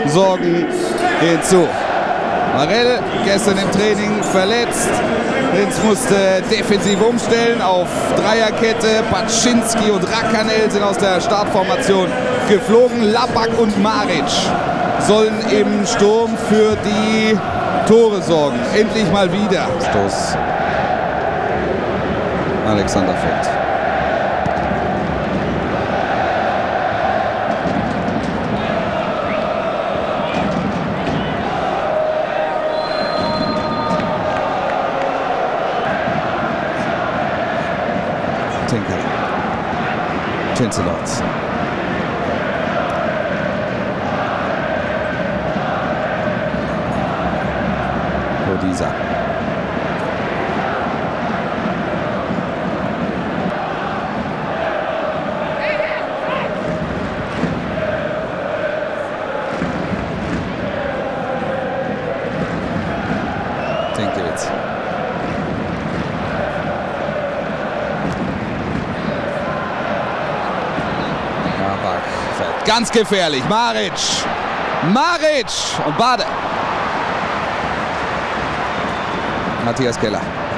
Sorgen hinzu. Marell gestern im Training verletzt. Linz musste defensiv umstellen auf Dreierkette. Baczynski und Rakanel sind aus der Startformation geflogen. Labak und Maric sollen im Sturm für die Tore sorgen. Endlich mal wieder. Stoß Alexander Vogt. Tinker. Cincelot. Odisa. Tinkiewicz. Ganz gefährlich. Maric. Und Bade. Matthias Keller.